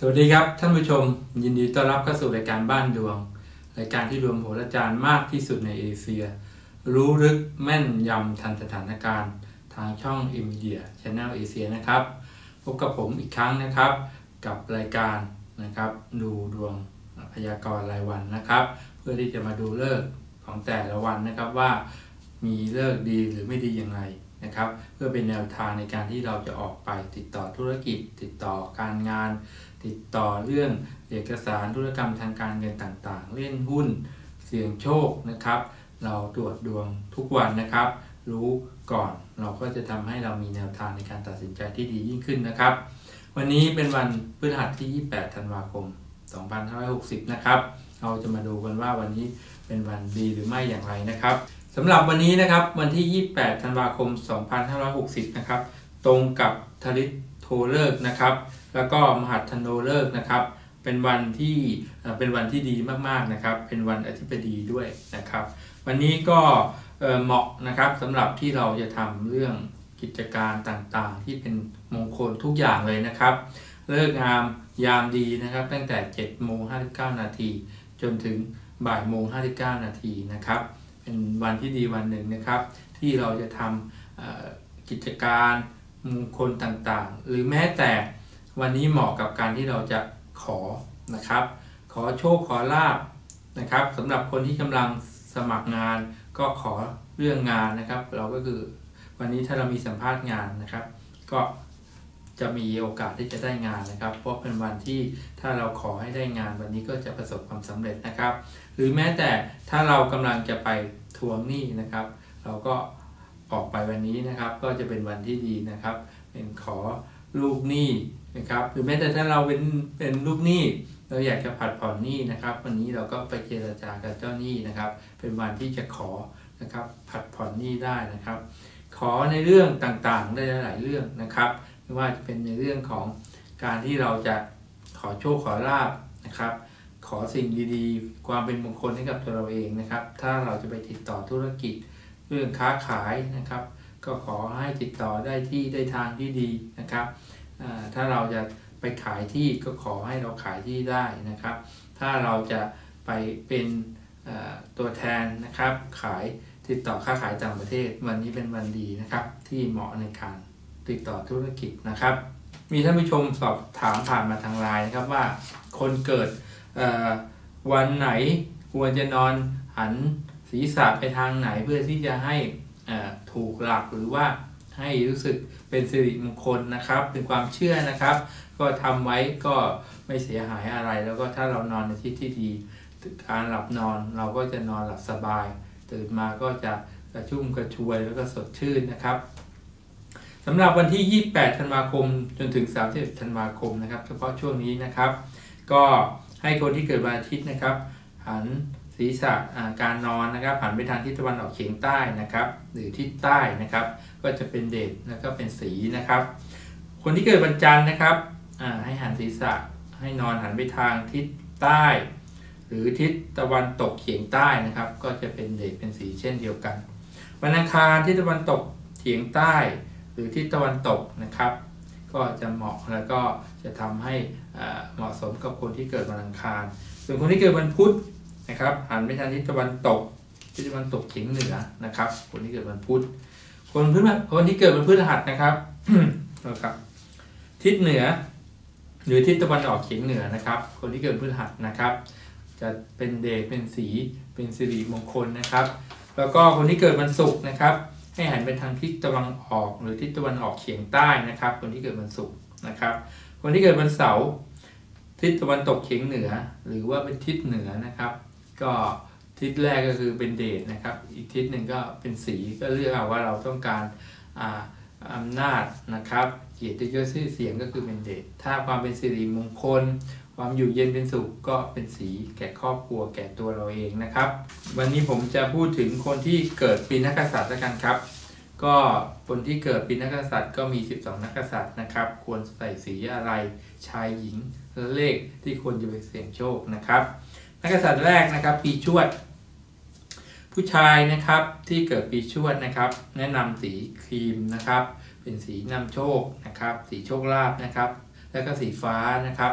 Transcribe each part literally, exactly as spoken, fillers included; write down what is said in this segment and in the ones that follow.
วัสดีครับท่านผู้ชมยินดีต้อนรับเข้าสู่รายการบ้านดวงรายการที่รวมโหราจารย์มากที่สุดในเอเชียรู้ลึกแม่นยำทันสถานการณ์ทางช่อง Media Channel เอเชียนะครับพบกับผมอีกครั้งนะครับกับรายการนะครับดูดวงพยากรณ์รายวันนะครับเพื่อที่จะมาดูฤกษ์ของแต่ละวันนะครับว่ามีฤกษ์ดีหรือไม่ดีอย่างไรนะครับเพื่อเป็นแนวทางในการที่เราจะออกไปติดต่อธุรกิจติดต่อการงานติดต่อเรื่องเอกสารธุรกรรมทางการเงินต่างๆเล่นหุ้นเสี่ยงโชคนะครับเราตรวจดวงทุกวันนะครับรู้ก่อนเราก็จะทำให้เรามีแนวทางในการตัดสินใจที่ดียิ่งขึ้นนะครับวันนี้เป็นวันพฤหัสที่ยี่สิบแปดธันวาคมสองพันห้าร้อยหกสิบนะครับเราจะมาดูกันว่าวันนี้เป็นวันดีหรือไม่อย่างไรนะครับสำหรับวันนี้นะครับวันที่ยี่สิบแปดธันวาคมสองพันห้าร้อยหกสิบนะครับตรงกับทริตโทฤกษ์นะครับแล้วก็มหัตถโนฤกษ์นะครับเป็นวันที่เป็นวันที่ดีมากๆนะครับเป็นวันอธิบดีด้วยนะครับวันนี้ก็เหมาะนะครับสำหรับที่เราจะทำเรื่องกิจการต่างๆที่เป็นมงคลทุกอย่างเลยนะครับฤกษ์งามยามดีนะครับตั้งแต่เจ็ดโมงห้าสิบเก้านาทีจนถึงบ่ายโมงห้าสิบเก้านาทีนะครับเป็นวันที่ดีวันหนึ่งนะครับที่เราจะทำกิจการมงคลต่างๆหรือแม้แต่วันนี้เหมาะกับการที่เราจะขอนะครับขอโชคขอลาภนะครับสำหรับคนที่กำลังสมัครงานก็ขอเรื่องงานนะครับเราก็คือวันนี้ถ้าเรามีสัมภาษณ์งานนะครับก็จะมีโอกาสที่จะได้งานนะครับเพราะเป็นวันที่ถ้าเราขอให้ได้งานวันนี้ก็จะประสบความสำเร็จนะครับหรือแม้แต่ถ้าเรากำลังจะไปทวงหนี้นะครับเราก็ออกไปวันนี้นะครับก็จะเป็นวันที่ดีนะครับเป็นขอลูกหนี้นะครับหรือแม้แต่ถ้าเราเป็นเป็นลูกหนี้เราอยากจะผัดผ่อนหนี้นะครับวันนี้เราก็ไปเจรจากับเจ้าหนี้นะครับเป็นวันที่จะขอนะครับผัดผ่อนหนี้ได้นะครับขอในเรื่องต่างๆได้หลายเรื่องนะครับไม่ว่าจะเป็นในเรื่องของการที่เราจะขอโชคขอลาภนะครับขอสิ่งดีๆความเป็นมงคลให้กับตัวเราเองนะครับถ้าเราจะไปติดต่อธุรกิจเรื่องค้าขายนะครับก็ขอให้ติดต่อได้ที่ได้ทางที่ดีนะครับถ้าเราจะไปขายที่ก็ขอให้เราขายที่ได้นะครับถ้าเราจะไปเป็นตัวแทนนะครับขายติดต่อค้าขายต่างประเทศวันนี้เป็นวันดีนะครับที่เหมาะในการติดต่อธุรกิจนะครับมีท่านผู้ชมสอบถามผ่านมาทางไลน์นะครับว่าคนเกิดวันไหนควรจะนอนหันศีรษะไปทางไหนเพื่อที่จะให้ถูกหลักหรือว่าให้รู้สึกเป็นสิริมงคลนะครับเป็นความเชื่อนะครับก็ทำไว้ก็ไม่เสียหายอะไรแล้วก็ถ้าเรานอนในที่ที่ดีการหลับนอนเราก็จะนอนหลับสบายตื่นมาก็จะกระชุ่มกระชวยแล้วก็สดชื่นนะครับสำหรับวันที่ยี่สิบแปดธันวาคมจนถึงสามสิบเอ็ดธันวาคมนะครับเฉพาะช่วงนี้นะครับก็ให้คนที่เกิดวันอาทิตย์นะครับหันศีรษะการนอนนะครับหันไปทางทิศตะวันออกเฉียงใต้นะครับหรือทิศใต้นะครับก็จะเป็นเดชแล้วก็เป็นสีนะครับคนที่เกิดวันจันทร์นะครับให้หันศีรษะให้นอนหันไปทางทิศใต้หรือทิศตะวันตกเฉียงใต้นะครับก็จะเป็นเดชเป็นสีเช่นเดียวกันวันอังคารทิศตะวันตกเฉียงใต้หรือทิศตะวันตกนะครับก็จะเหมาะแล้วก็จะทำให้เหมาะสมกับคนที่เกิดวันอังคารส่วนคนที่เกิดวันพุธนะครับหันไปทางทิศตะวันตกทิศตะวันตกเฉียงเหนือนะครับคนที่เกิดวันพุธคนพฤหัสคนที่เกิดวันพฤหัสนะครับ นะครับทิศเหนือหรือทิศตะวันออกเฉียงเหนือนะครับคนที่เกิดพฤหัสนะครับจะเป็นเดชเป็นสีเป็นสิริมงคลนะครับแล้วก็คนที่เกิดวันศุกร์นะครับให้หันไปทางทิศตะวันออกหรือทิศตะวันออกเฉียงใต้นะครับคนที่เกิดวันศุกร์นะครับคนที่เกิดวันเสาร์ทิศตะวันตกเฉียงเหนือหรือว่าเป็นทิศเหนือนะครับก็ทิศแรกก็คือเป็นเดชนะครับอีกทิศหนึ่งก็เป็นสีก็เลือกเอาว่าเราต้องการอำนาจนะครับเกียรติยศชื่อเสียงก็คือเป็นเดชถ้าความเป็นสิริมงคลความอยู่เย็นเป็นสุขก็เป็นสีแก่ครอบครัวแก่ตัวเราเองนะครับวันนี้ผมจะพูดถึงคนที่เกิดปีนักกษัตริย์กันครับก็คนที่เกิดปีนักกษัตริย์ก็มีสิบสองนักกษัตริย์นะครับควรใส่สีอะไรชายหญิงและเลขที่ควรจะไปเสี่ยงโชคนะครับนักกษัตริย์แรกนะครับปีชวดผู้ชายนะครับที่เกิดปีชวดนะครับแนะนำสีครีมนะครับเป็นสีนำโชคนะครับสีโชคลาภนะครับแล้วก็สีฟ้านะครับ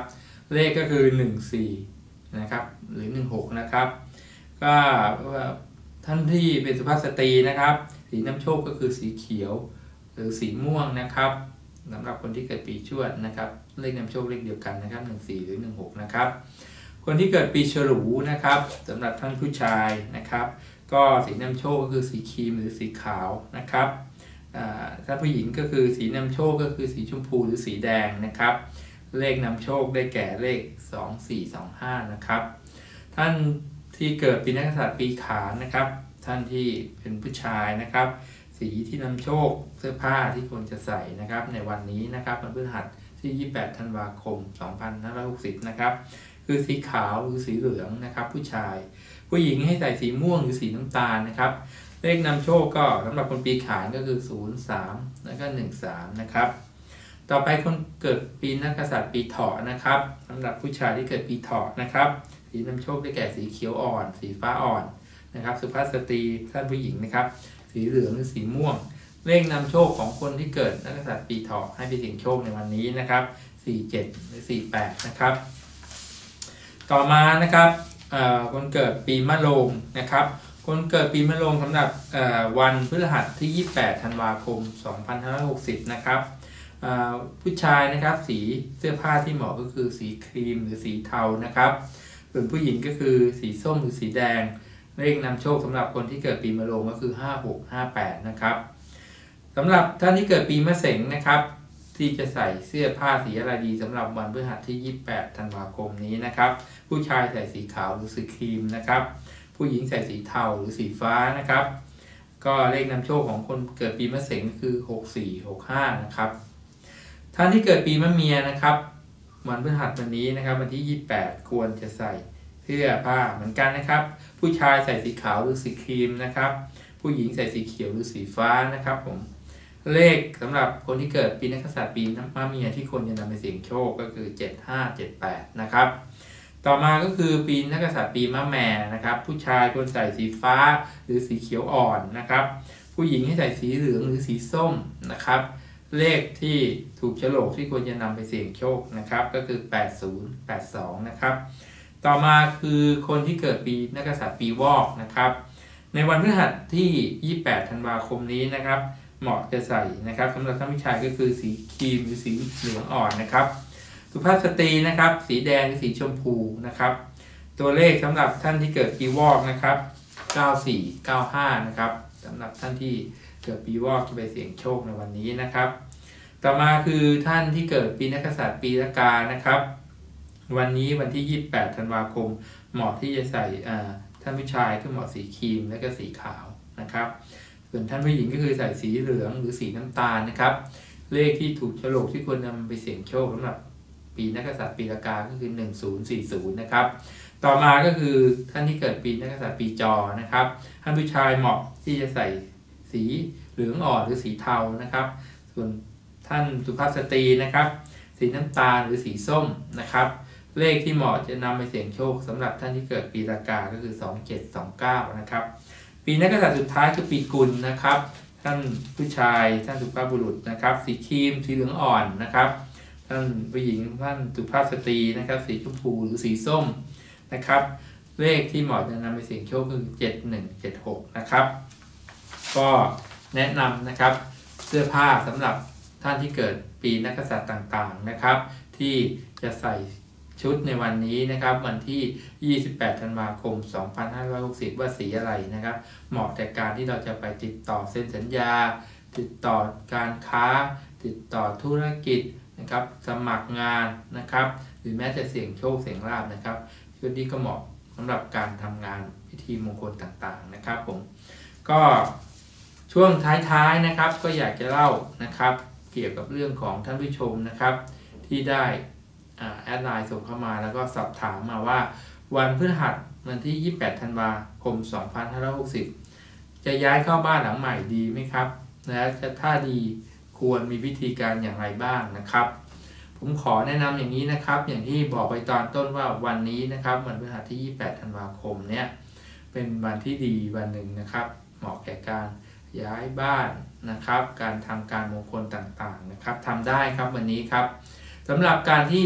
เลขก็คือหนึ่งสี่นะครับหรือหนึ่งหกนะครับก็ท่านที่เป็นสุภาพสตรีนะครับสีนำโชคก็คือสีเขียวหรือสีม่วงนะครับสำหรับคนที่เกิดปีชวดนะครับเลขนำโชคเลขเดียวกันนะครับหนึ่งสี่หรือหนึ่งหกนะครับคนที่เกิดปีฉลูนะครับสำหรับท่านผู้ชายนะครับก็สีนำโชคก็คือสีครีมหรือสีขาวนะครับถ้าผู้หญิงก็คือสีนำโชคก็คือสีชมพูหรือสีแดงนะครับเลขนำโชคได้แก่เลขสอง สี่ สอง ห้านะครับท่านที่เกิดปีนักกษัตริย์ปีขานนะครับท่านที่เป็นผู้ชายนะครับสีที่นำโชคเสื้อผ้าที่ควรจะใส่นะครับในวันนี้นะครับวันพฤหัสที่ยี่สิบแปดธันวาคมสองพันห้าร้อยหกสิบนะครับคือสีขาวหรือสีเหลืองนะครับผู้ชายผู้หญิงให้ใส่สีม่วงหรือสีน้ำตาลนะครับเลขนำโชคก็สำหรับคนปีขานก็คือศูนย์ สามแล้วก็หนึ่ง สามนะครับต่อไปคนเกิดปีนักกษัตริย์ปีเถาะนะครับสำหรับผู้ชายที่เกิดปีเถาะนะครับสีนำโชคได้แก่สีเขียวอ่อนสีฟ้าอ่อนนะครับสุภาพสตรีท่านผู้หญิงนะครับสีเหลืองหรือสีม่วงเลขนำโชคของคนที่เกิดนักกษัตริย์ปีเถาะให้ไปเสี่ยงโชคในวันนี้นะครับสี่ เจ็ดหรือสี่ แปดนะครับต่อมานะครับคนเกิดปีมะโรงนะครับคนเกิดปีมะโรงสำหรับวันพฤหัสที่ยี่สิบแปดธันวาคมสองพันห้าร้อยหกสิบนะครับผู้ชายนะครับสีเสื้อผ้าที่เหมาะก็คือสีครีมหรือสีเทานะครับส่วนผู้หญิงก็คือสีส้มหรือสีแดงเลขนำโชคสำหรับคนที่เกิดปีมะโรงก็คือห้า หก ห้า แปดนะครับสำหรับท่านที่เกิดปีมะเสงนะครับที่จะใส่เสื้อผ้าสีอะไรดีสำหรับวันพฤหัสที่ยี่สิบแปดธันวาคมนี้นะครับผู้ชายใส่สีขาวหรือสีครีมนะครับผู้หญิงใส่สีเทาหรือสีฟ้านะครับก็เลขนำโชคของคนเกิดปีมะเสงคือหก สี่ หก ห้านะครับท่านที่เกิดปีมะเมียนะครับวันพฤหัสวันนี้นะครับวันที่ยี่สิบแปดควรจะใส่เสื้อผ้าเหมือนกันนะครับผู้ชายใส่สีขาวหรือสีครีมนะครับผู้หญิงใส่สีเขียวหรือสีฟ้านะครับผมเลขสำหรับคนที่เกิดปีนักกษัตริย์ปีมะเมียที่ควรจะนำไปเสี่ยงโชคก็คือเจ็ด ห้า เจ็ด แปดนะครับต่อมาก็คือปีนักกษัตริย์ปีมะแม่นะครับผู้ชายควรใส่สีฟ้าหรือสีเขียวอ่อนนะครับผู้หญิงให้ใส่สีเหลืองหรือสีส้มนะครับเลขที่ถูกโฉลกที่ควรจะนำไปเสี่ยงโชคนะครับก็คือแปด ศูนย์ แปด สองนะครับต่อมาคือคนที่เกิดปีนักกษัตริย์ปีวอกนะครับในวันพฤหัสที่ยี่สิบแปดธันวาคมนี้นะครับเหมาะจะใส่นะครับสำหรับท่านผู้ชายก็คือสีครีมหรือสีเหลืองอ่อนนะครับสุภาพสตรีนะครับสีแดงหรือสีชมพูนะครับตัวเลขสำหรับท่านที่เกิดปีวอกนะครับเก้า สี่ เก้า ห้านะครับสำหรับท่านที่เกิดปีวอกจะไปเสี่ยงโชคในวันนี้นะครับต่อมาคือท่านที่เกิดปีนักกษัตริย์ปีละกานะครับวันนี้วันที่ยี่สิบแปดธันวาคมเหมาะที่จะใส่ท่านผู้ชายก็เหมาะสีครีมและก็สีขาวนะครับส่วนท่านผู้หญิงก็คือใส่สีเหลืองหรือสีน้ำตาลนะครับเลขที่ถูกโฉลกที่ควรนำไปเสี่ยงโชคสำหรับปีนักกษัตริย์ปีละกาก็คือหนึ่ง ศูนย์ สี่ ศูนย์นะครับต่อมาก็คือท่านที่เกิดปีนักกษัตริย์ปีจอนะครับท่านผู้ชายเหมาะที่จะใส่สีเหลืองอ่อนหรือสีเทานะครับส่วนท่านสุภาพสตรีนะครับสีน้ำตาลหรือสีส้มนะครับเลขที่เหมาะจะนำไปเสี่ยงโชคสำหรับท่านที่เกิดปีละกาก็คือสอง เจ็ด สอง เก้านะครับปีนักกษัตริย์สุดท้ายคือปีกุลนะครับท่านผู้ชายท่านสุภาพบุรุษนะครับสีครีมสีเหลืองอ่อนนะครับท่านผู้หญิงท่านสุภาพสตรีนะครับสีชมพูหรือสีส้มนะครับเลขที่เหมาะจะนำไปเสี่ยงโชคคือเจ็ด หนึ่ง เจ็ด หกนะครับก็แนะนำนะครับเสื้อผ้าสำหรับท่านที่เกิดปีนักกษัตริย์ต่างๆนะครับที่จะใส่ชุดในวันนี้นะครับวันที่ยี่สิบแปดธันวาคมสองพันห้าร้อยหกสิบว่าสีอะไรนะครับเหมาะแต่การที่เราจะไปติดต่อเซ็นสัญญาติดต่อการค้าติดต่อธุรกิจนะครับสมัครงานนะครับหรือแม้แต่เสี่ยงโชคเสี่ยงลาภนะครับชุดนี้ก็เหมาะสำหรับการทำงานพิธีมงคลต่างๆนะครับผมก็ช่วงท้ายๆนะครับก็อยากจะเล่านะครับเกี่ยวกับเรื่องของท่านผู้ชมนะครับที่ได้แอดไลน์ส่งเข้ามาแล้วก็สอบถามมาว่าวันพฤหัสวันที่ยี่สิบแปดธันวาคมสองพันห้าร้อยหกสิบจะย้ายเข้าบ้านหลังใหม่ดีไหมครับและจะถ้าดีควรมีวิธีการอย่างไรบ้างนะครับผมขอแนะนำอย่างนี้นะครับอย่างที่บอกไปตอนต้นว่าวันนี้นะครับวันพฤหัสที่ยี่สิบแปดธันวาคมเนี้ยเป็นวันที่ดีวันหนึ่งนะครับเหมาะแก่การย้ายบ้านนะครับการทำการมงคลต่างๆนะครับทำได้ครับวันนี้ครับสำหรับการที่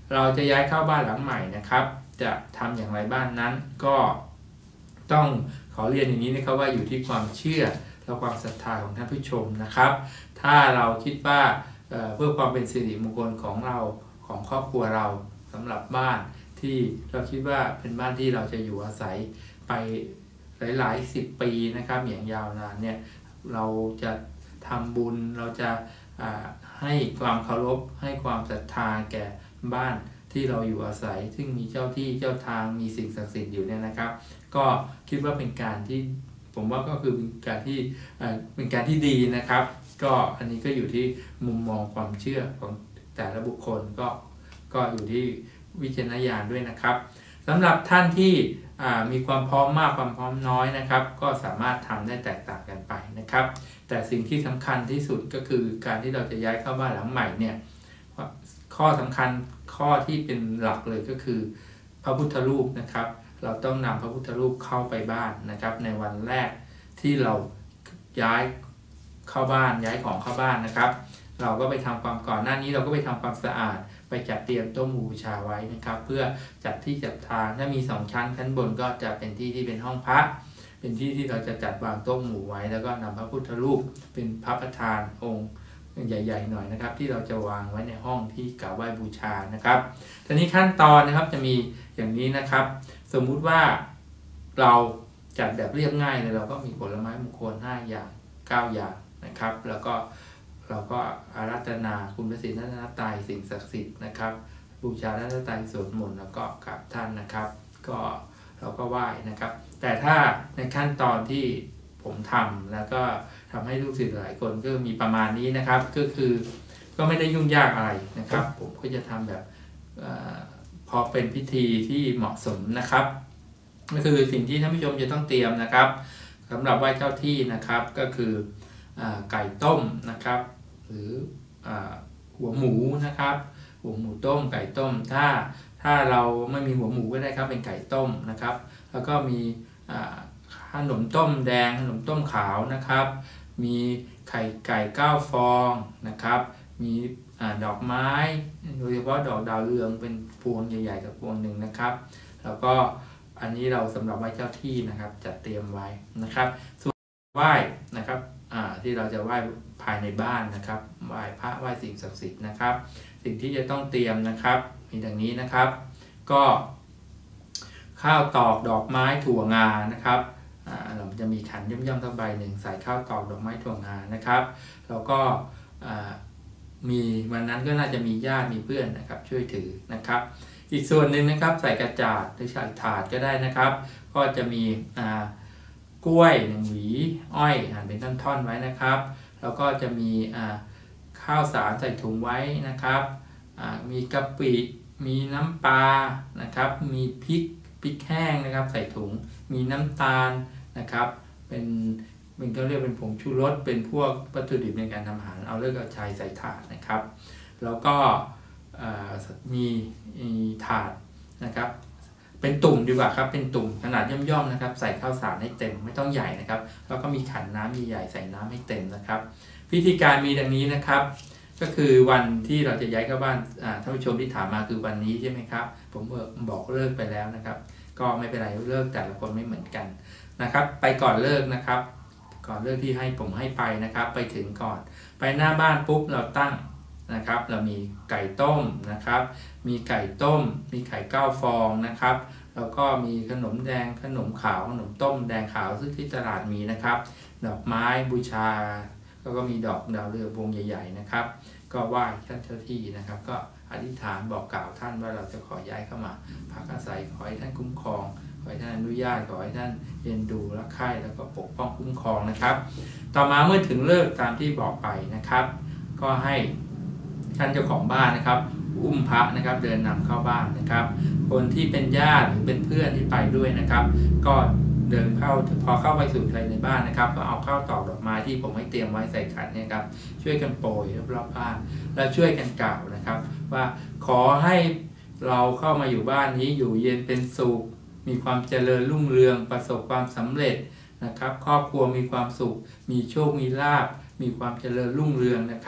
เราจะย้ายเข้าบ้านหลังใหม่นะครับจะทำอย่างไรบ้านนั้นก็ต้องขอเรียนอย่างนี้นะครับว่าอยู่ที่ความเชื่อและความศรัทธาของท่านผู้ชมนะครับถ้าเราคิดว่าเ, เพื่อความเป็นสิริมงคลของเราของครอบครัวเราสำหรับบ้านที่เราคิดว่าเป็นบ้านที่เราจะอยู่อาศัยไปหลายๆสิบปีนะครับอย่างยาวนานเนี่ยเราจะทำบุญเราจะให้ความเคารพให้ความศรัทธาแก่บ้านที่เราอยู่อาศัยซึ่งมีเจ้าที่เจ้าทางมีสิ่งศักดิ์สิทธิ์อยู่เนี่ยนะครับก็คิดว่าเป็นการที่ผมว่าก็คือเป็นการที่เป็นการที่ดีนะครับก็อันนี้ก็อยู่ที่มุมมองความเชื่อของแต่ละบุคคลก็ก็อยู่ที่วิจารณญาณด้วยนะครับสำหรับท่านที่มีความพร้อมมากความพร้อมน้อยนะครับก็สามารถทำได้แตกต่างกันไปนะครับแต่สิ่งที่สำคัญที่สุดก็คือการที่เราจะย้ายเข้าบ้านหลังใหม่เนี่ยข้อสำคัญข้อที่เป็นหลักเลยก็คือพระพุทธรูปนะครับเราต้องนำพระพุทธรูปเข้าไปบ้านนะครับในวันแรกที่เราย้ายเข้าบ้านย้ายของเข้าบ้านนะครับเราก็ไปทำความก่อนหน้านี้เราก็ไปทำความสะอาดไปจัดเตรียมโต๊ะหมู่บูชาไว้นะครับเพื่อจัดที่จัดทางถ้ามีสองชั้นชั้นบนก็จะเป็นที่ที่เป็นห้องพระเป็นที่ที่เราจะจัดวางโต๊ะหมู่ไว้แล้วก็นำพระพุทธรูปเป็นพระประธานองค์ใหญ่ๆหน่อยนะครับที่เราจะวางไว้ในห้องที่กราบไหว้บูชานะครับทีนี้ขั้นตอนนะครับจะมีอย่างนี้นะครับสมมุติว่าเราจัดแบบเรียบง่ายเลยเราก็มีผลไม้มงคลห้าอย่างเก้าอย่างนะครับแล้วก็เราก็อาราธนาคุณพระศรีรัตนตรัยสิ่งศักดิ์สิทธิ์นะครับบูชารัตนตรัยสวดมนต์แล้วก็กราบท่านนะครับก็เราก็ไหว้นะครับแต่ถ้าในขั้นตอนที่ผมทำแล้วก็ทำให้ลูกศิษย์หลายคนก็มีประมาณนี้นะครับก็คือก็ไม่ได้ยุ่งยากอะไรนะครับผมก็จะทำแบบอพอเป็นพิธีที่เหมาะสมนะครับก็คือสิ่งที่ท่านผู้ชมจะต้องเตรียมนะครับสำหรับไหว้เจ้าที่นะครับก็คือไก่ต้มนะครับหรือหัวหมูนะครับหัวหมูต้มไก่ต้มถ้าถ้าเราไม่มีหัวหมูก็ได้ครับเป็นไก่ต้มนะครับแล้วก็มีขนมต้มแดงขนมต้มขาวนะครับมีไข่ไก่เก้าฟองนะครับมีดอกไม้โดยเฉพาะดอกดาวเรืองเป็นพวงใหญ่ๆกับพวงหนึ่งนะครับแล้วก็อันนี้เราสำหรับไหว้เจ้าที่นะครับจัดเตรียมไว้นะครับส่วนไหว้นะครับที่เราจะไหว้ภายในบ้านนะครับไหว้พระไหว้สิ่งศักดิ์สิทธิ์นะครับสิ่งที่จะต้องเตรียมนะครับมีดังนี้นะครับก็ข้าวตอกดอกไม้ถั่วงานะครับเราจะมีขันย่อมๆทั้งใบหนึ่งใส่ข้าวตอกดอกไม้ถั่วงานะครับแล้วก็มีวันนั้นก็น่าจะมีญาติมีเพื่อนนะครับช่วยถือนะครับอีกส่วนหนึ่งนะครับใส่กระจาดหรือใส่ถาดก็ได้นะครับก็จะมีกล้วยหนึ่งหวีอ้อยหั่นเป็นท่อนๆไว้นะครับแล้วก็จะมีข้าวสารใส่ถุงไว้นะครับมีกะปิมีน้ำปลานะครับมีพริกพริกแห้งนะครับใส่ถุงมีน้ำตาลนะครับเป็นเป็นก็เรียกเป็นผงชูรสเป็นพวกวัตถุดิบในการทำอาหารเอาเลือกเอาชายใส่ถาดนะครับแล้วก็มีถาดนะครับเป็นตุ่มดีกว่าครับเป็นตุ่มขนาดย่อมๆนะครับใส่ข้าวสารให้เต็มไม่ต้องใหญ่นะครับแล้วก็มีขันน้ำใหญ่ๆใส่น้ำให้เต็มนะครับวิธีการมีดังนี้นะครับก็คือวันที่เราจะย้ายเข้าบ้านท่านผู้ชมที่ถามมาคือวันนี้ใช่ไหมครับผมบอกเลิกไปแล้วนะครับก็ไม่เป็นไรเลิกแต่ละคนไม่เหมือนกันนะครับไปก่อนเลิกนะครับก่อนเลิกที่ให้ผมให้ไปนะครับไปถึงก่อนไปหน้าบ้านปุ๊บเราตั้งนะครับเรามีไก่ต้มนะครับมีไก่ต้มมีไข่เก้าฟองนะครับแล้วก็มีขนมแดงขนมขาวขนมต้มแดงขาวซึ่งที่ตลาดมีนะครับดอกไม้บูชาแล้วก็มีดอกดาวเรืองวงใหญ่ๆนะครับก็ไหว้ท่านเจ้าที่นะครับก็อธิษฐานบอกกล่าวท่านว่าเราจะขอย้ายเข้ามาพักอาศัยขอให้ท่านคุ้มครองขอให้ท่านอนุญาตขอให้ท่านเอ็นดูรักใคร่แล้วก็ปกป้องคุ้มครองนะครับต่อมาเมื่อถึงเลิกตามที่บอกไปนะครับก็ให้ท่านเจ้าของบ้านนะครับอุ้มพระนะครับเดินนำเข้าบ้านนะครับคนที่เป็นญาติหรือเป็นเพื่อนที่ไปด้วยนะครับก็เดินเข้าพอเข้าไปสู่ภายในบ้านนะครับก็เอาข้าวตอกดอกไม้ที่ผมให้เตรียมไว้ใส่ขันเนี่ยครับช่วยกันโปรยรอบๆบ้านและช่วยกันกล่าวนะครับว่าขอให้เราเข้ามาอยู่บ้านนี้อยู่เย็นเป็นสุขมีความเจริญรุ่งเรืองประสบความสำเร็จนะครับครอบครัวมีความสุขมีโชคมีลาภมีความเจริญรุ่งเรืองนะครับข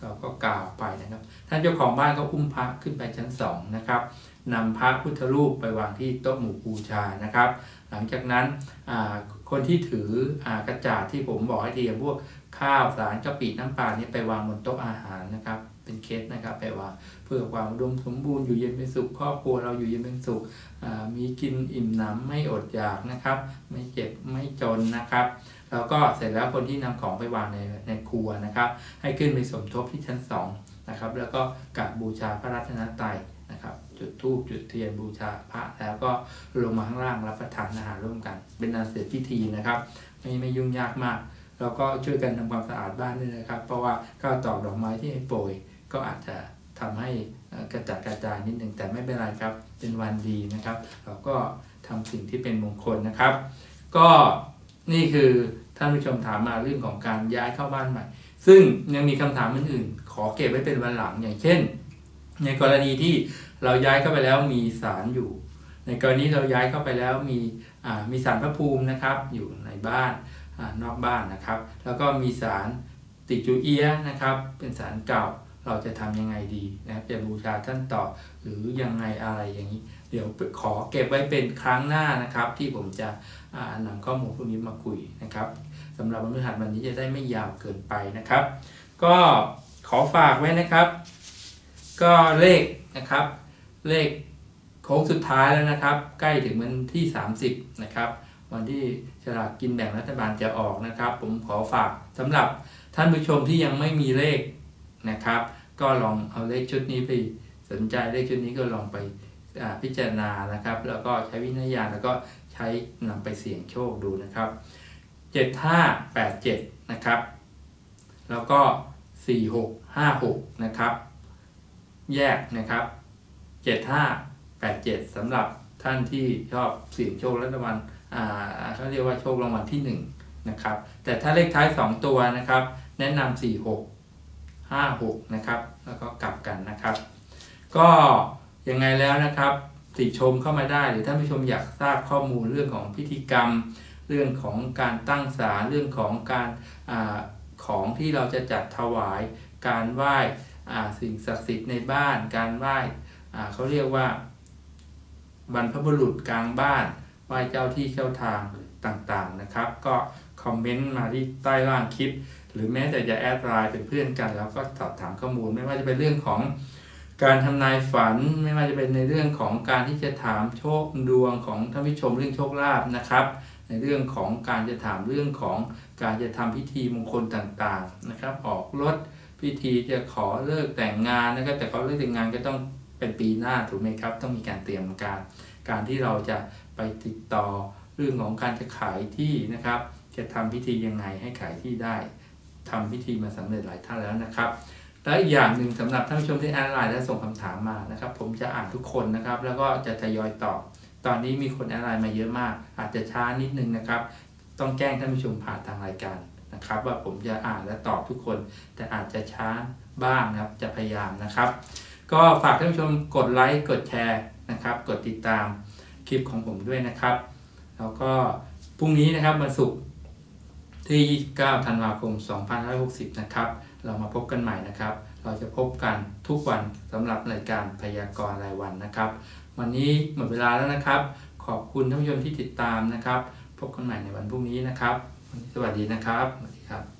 เราก็กล่าวไปนะครับท่านเจ้าของบ้านก็อุ้มพระขึ้นไปชั้นสองนะครับนำพระพุทธรูปไปวางที่โต๊ะหมู่บูชานะครับหลังจากนั้นคนที่ถือกระจาดที่ผมบอกให้ทีพวกข้าวสารกะปิน้ำปลานี่ไปวางบนโต๊ะอาหารนะครับเป็นเคสนะครับไปวางเพื่อความอุดมสมบูรณ์อยู่เย็นเป็นสุขครอบครัวเราอยู่เย็นเป็นสุขมีกินอิ่มหนำไม่อดอยากนะครับไม่เจ็บไม่จนนะครับแล้วก็เสร็จแล้วคนที่นำของไปวางในในครัวนะครับให้ขึ้นไปสมทบที่ชั้นสองนะครับแล้วก็กราบบูชาพระรัตนตรัยนะครับจุดธูปจุดเทียนบูชาพระแล้วก็ลงมาข้างล่างรับประทานอาหารร่วมกันเป็นอันเสร็จพิธีนะครับไม่ไม่ยุ่งยากมากเราก็ช่วยกันทำความสะอาดบ้านด้วยนะครับเพราะว่าข้าวตอกดอกไม้ที่ให้โปรยก็อาจจะทำให้กระจัดกระจายนิดหนึ่งแต่ไม่เป็นไรครับเป็นวันดีนะครับเราก็ทำสิ่งที่เป็นมงคลนะครับก็นี่คือท่านผู้ชมถามมาเรื่องของการย้ายเข้าบ้านใหม่ซึ่งยังมีคำถามอื่นๆขอเก็บไว้เป็นวันหลังอย่างเช่นในกรณีที่เราย้ายเข้าไปแล้วมีศาลอยู่ในกรณีเราย้ายเข้าไปแล้วมีมีศาลพระภูมินะครับอยู่ในบ้านนอกบ้านนะครับแล้วก็มีศาลติจูเอียนะครับเป็นศาลเก่าเราจะทำยังไงดีนะครับจะบูชาท่านต่อหรือยังไงอะไรอย่างนี้เดี๋ยวขอเก็บไว้เป็นครั้งหน้านะครับที่ผมจะนำข้อมูลพวกนี้มาคุยนะครับสำหรับวันพฤหัสวันนี้จะได้ไม่ยาวเกินไปนะครับก็ขอฝากไว้นะครับก็เลขนะครับเลขโค้งสุดท้ายแล้วนะครับใกล้ถึงวันที่สามสิบนะครับวันที่ฉลากกินแบ่งรัฐบาลจะออกนะครับผมขอฝากสำหรับท่านผู้ชมที่ยังไม่มีเลขนะครับก็ลองเอาเลขชุดนี้ไปสนใจเลขชุดนี้ก็ลองไปพิจารณานะครับแล้วก็ใช้วินัยญาณแล้วก็ใช้นำไปเสี่ยงโชคดูนะครับเจ็ดห้าแปดเจ็ดนะครับแล้วก็สี่หกห้าหกนะครับแยกนะครับเจ็ดห้าแปดเจ็ดสำหรับท่านที่ชอบเสี่ยงโชครัฐบาลอ่าเขาเรียกว่าโชครางวัลที่หนึ่งนะครับแต่ถ้าเลขท้ายสองตัวนะครับแนะนำสี่หกห้าหกนะครับแล้วก็กลับกันนะครับก็ยังไงแล้วนะครับติชมเข้ามาได้หรือท่านผู้ชมอยากทราบข้อมูลเรื่องของพิธีกรรมเรื่องของการตั้งศาลเรื่องของการอ่าของที่เราจะจัดถวายการไหว้สิ่งศักดิ์สิทธิ์ในบ้านการไหว้เขาเรียกว่าบรรพบุรุษกลางบ้านไหว้เจ้าที่เจ้าทางต่างๆนะครับก็คอมเมนต์มาที่ใต้ล่างคลิปหรือแม้แต่จะแอดไลน์เป็นเพื่อนกันแล้วก็สอบถามข้อมูลไม่ว่าจะเป็นเรื่องของการทำนายฝันไม่ว่าจะเป็นในเรื่องของการที่จะถามโชคดวงของท่านผู้ชมเรื่องโชคลาภนะครับในเรื่องของการจะถามเรื่องของการจะทำพิธีมงคลต่างๆนะครับออกรถพิธีจะขอเลิกแต่งงานนะครับแต่ขอเลิกแต่งงานก็ต้องเป็นปีหน้าถูกไหมครับต้องมีการเตรียมการการที่เราจะไปติดต่อเรื่องของการจะขายที่นะครับจะทำพิธียังไงให้ขายที่ได้ทำพิธีมาสำเร็จหลายท่านแล้วนะครับและอีกอย่างหนึ่งสำหรับท่านผู้ชมที่แอดไลน์และส่งคำถามมานะครับผมจะอ่านทุกคนนะครับแล้วก็จะทยอยตอบตอนนี้มีคนแอดไลน์มาเยอะมากอาจจะช้านิดนึงนะครับต้องแจ้งท่านผู้ชมผ่านทางรายการนะครับว่าผมจะอ่านและตอบทุกคนแต่อาจจะช้าบ้างนะครับจะพยายามนะครับก็ฝากท่านผู้ชมกดไลค์กดแชร์นะครับกดติดตามคลิปของผมด้วยนะครับแล้วก็พรุ่งนี้นะครับวันศุกร์ที่ยี่สิบเก้าธันวาคมสองพันห้าร้อยหกสิบนะครับเรามาพบกันใหม่นะครับเราจะพบกันทุกวันสำหรับรายการพยากรณ์รายวันนะครับวันนี้หมดเวลาแล้วนะครับขอบคุณท่านผู้ชมที่ติดตามนะครับพบกันใหม่ในวันพรุ่งนี้นะครับสวัสดีนะครับสวัสดีครับ